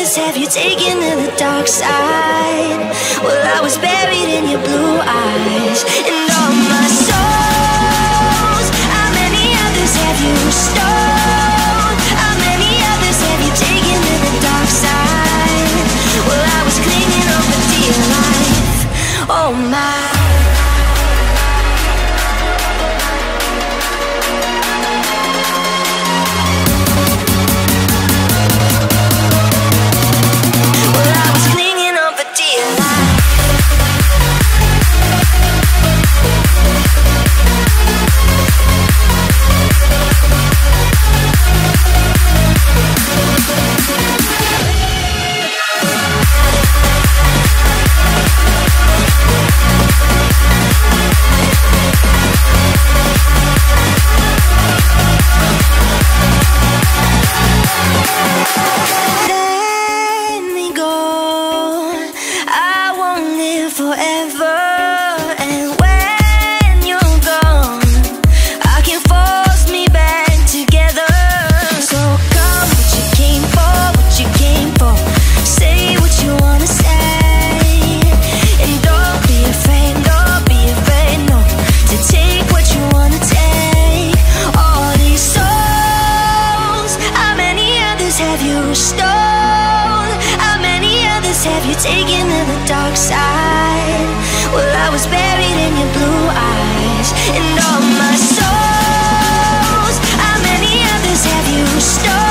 others have you taken to the dark side? Well, I was buried in your blue eyes. And all my souls, how many others have you stole? How many others have you taken to the dark side? Well, I was clinging on for dear life. Oh my. Taken to the dark side. Well, I was buried in your blue eyes. And all my souls, how many others have you stolen?